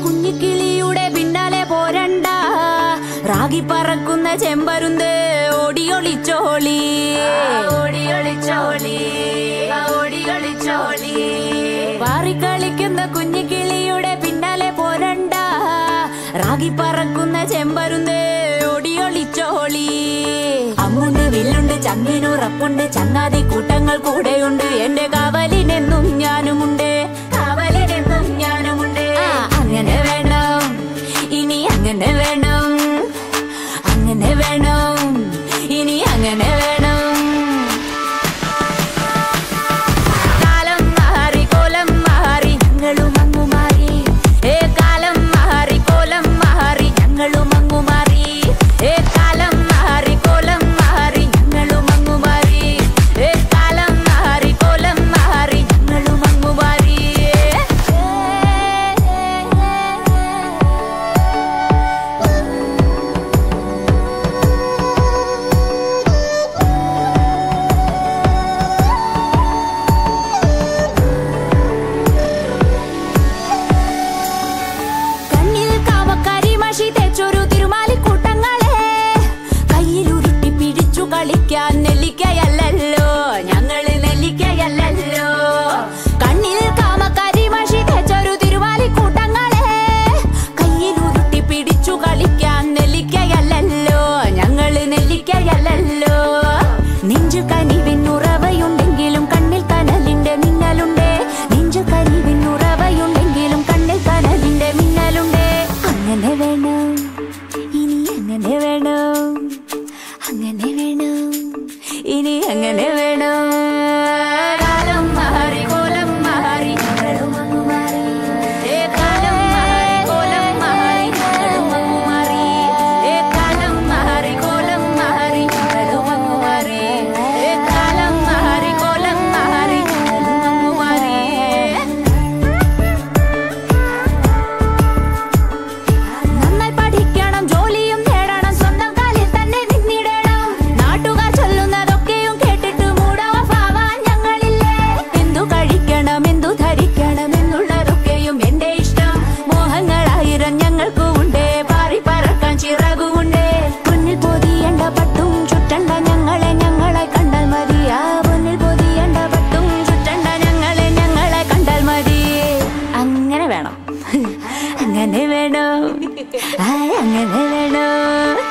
കുഞ്ഞിക്കിളിയുടെ പിന്നാലെ പോരണ്ട, റാഗി പറക്കുന്ന ചെമ്പരുന്ത് ഓടിയൊളിച്ചോളി, ഓടിയൊളിച്ചോളി, ഓടിയൊളിച്ചോളി. പാറിക്കളിക്കുന്ന കുഞ്ഞിക്കിളിയുടെ പിന്നാലെ പോരണ്ട, റാഗി പറക്കുന്ന ചെമ്പരുന്ത് ഓടിയൊളിച്ചോളി. അമ്മുണ്ട് വില്ലുണ്ട് ചങ്ങിനുറപ്പുണ്ട്, ചങ്ങാതി കൂട്ടങ്ങൾ കൂടെയുണ്ട്, എന്റെ കാവലിനെന്നും ഞാനുമുണ്ട്, കാവലിനെന്നും ഞാനുമുണ്ട്. അങ്ങനെ വേണം, ഇനി അങ്ങനെ വേണം, അങ്ങനെ വേണം, ഇനി അങ്ങനെ വേണം. കാലം മാറി കോലം മാറി ഞങ്ങളും അങ്ങു മാറി, കാലം മാറി കോലം മാറി ഞങ്ങളും അങ്ങു മാറി, കാലം മാറി കോലം മാറി ഞങ്ങളും അങ്ങു മാറി, കാലം മാറി കോലം മാറി ഞങ്ങളും അങ്ങു മാറി. കണ്ണിൽ കാമക്കാരി മഷി തേച്ചൊരു തിരുമാലിക്കൂട്ടങ്ങളെ, കയ്യിലുരുട്ടി പിടിച്ചു കളിക്കാൻ നെല്ലിക്കയല്ലോ, ഞങ്ങള് നെല്ലിക്കയല്ലോ. കണ്ണിൽ കാമക്കാരി മഷി തേച്ചൊരു തിരുമാലിക്കൂട്ടങ്ങളെ, കയ്യിലുരുട്ടി പിടിച്ചു കളിക്കാൻ നെല്ലിക്കയല്ലോ, ഞങ്ങള് നെല്ലിക്കയല്ലോ. നെഞ്ചു കനിവിനുറവയുണ്ടെങ്കിലും കണ്ണിൽ കനലിന്റെ മിന്നലുണ്ട്, നെഞ്ചു കനിവിനുറവയുണ്ടെങ്കിലും കണ്ണിൽ കനലിന്റെ മിന്നലുണ്ട്. അങ്ങനെ വേണം, ഇനി അങ്ങനെ വേണം, അങ്ങനെ വേണം, ഇനി അങ്ങനെ വേണം. കാലം മാറി കോലം മാറി ഞങ്ങളും അങ്ങു മാറി, കാലം മാറി കോലം മാറി ഞങ്ങളും അങ്ങു മാറി, കാലം മാറി കോലം മാറി ഞങ്ങളും അങ്ങു മാറി, കാലം മാറി കോലം മാറി ഞങ്ങളും അങ്ങു മാറി. നന്നായി പഠിക്കണം, ജോലിയും നേടണം, സ്വന്തം കാലിൽ തന്നെ നിന്നിടണം, നാട്ടുകാർ ചൊല്ലുന്നതൊക്കെയും കേട്ടിട്ട് മൂടവഭാവാൻ ഞങ്ങളില്ലേ. എന്തു കഴിക്കണം എന്തു ധരിക്കണം എന്നുള്ളതൊക്കെയും എന്റെ ഇഷ്ടം, മോഹങ്ങളായിരം ഞങ്ങൾക്കും ഉണ്ട്, പാറി പറക്കാൻ ചിറകുമുണ്ട്. പൊന്നിൽ പൊതിയേണ്ട പട്ടും ചുറ്റണ്ട ഞങ്ങളെ, ഞങ്ങളെ കണ്ടാൽ മതി, ആ പൊന്നിൽ പൊതിയേണ്ട പട്ടും ചുറ്റണ്ട ഞങ്ങളെ, ഞങ്ങളെ കണ്ടാൽ മതി. അങ്ങനെ വേണം, അങ്ങനെ വേണം, അങ്ങനെ വേണം.